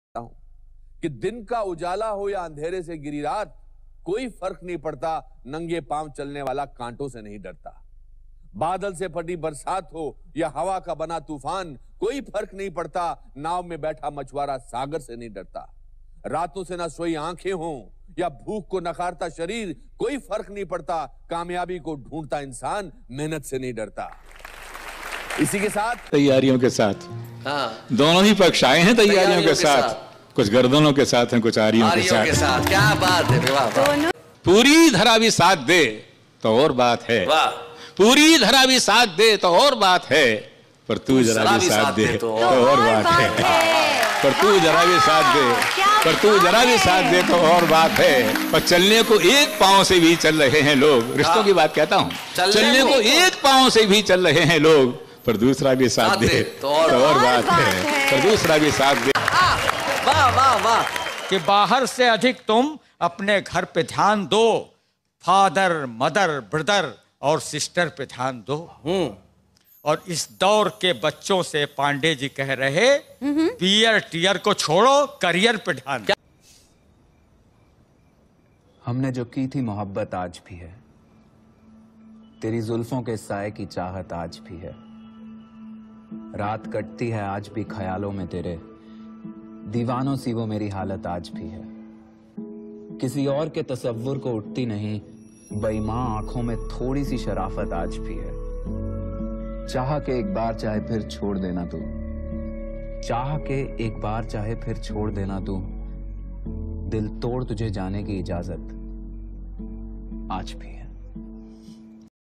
हूं कि दिन का उजाला हो या अंधेरे से गिरी रात, कोई फर्क नहीं पड़ता, नंगे पांव चलने वाला कांटों से नहीं डरता। बादल से फटी बरसात हो या हवा का बना तूफान, कोई फर्क नहीं पड़ता, नाव में बैठा मछुआरा सागर से नहीं डरता। रातों से ना सोई आंखें हों या भूख को नकारता शरीर, कोई फर्क नहीं पड़ता, कामयाबी को ढूंढता इंसान मेहनत से नहीं डरता। इसी के साथ तैयारियों के साथ, हाँ, दोनों ही पक्ष आए हैं तैयारियों के साथ, कुछ गर्दनों के साथ हैं, कुछ आरियों के साथ। क्या बात है, वाह। पूरी धरा भी साथ दे तो और बात है, वाह। पूरी धरा भी साथ दे तो और बात है, पर तू जरा भी साथ दे तो और बात है। पर तू जरा भी साथ दे, पर तू जरा भी साथ दे तो और बात है। पर चलने को एक पांव से भी चल रहे हैं लोग, रिश्तों की बात कहता हूँ, चलने को एक पांव से भी चल रहे हैं लोग, पर दूसरा भी साथ दे तो और बात है, पर दूसरा भी साथ दे। वाह वाह वाह। कि बाहर से अधिक तुम अपने घर पे ध्यान दो, फादर मदर ब्रदर और सिस्टर पे ध्यान दो। और इस दौर के बच्चों से पांडे जी कह रहे, बियर टीयर को छोड़ो, करियर पे ध्यान दो। हमने जो की थी मोहब्बत आज भी है, तेरी जुल्फों के साए की चाहत आज भी है। रात कटती है आज भी ख्यालों में तेरे, दीवानों सी वो मेरी हालत आज भी है। किसी और के तसव्वुर को उठती नहीं, बेईमान आंखों में थोड़ी सी शराफत आज भी है। चाह के एक बार चाहे फिर छोड़ देना तू, चाह के एक बार चाहे फिर छोड़ देना तू, दिल तोड़ तुझे जाने की इजाजत आज भी है।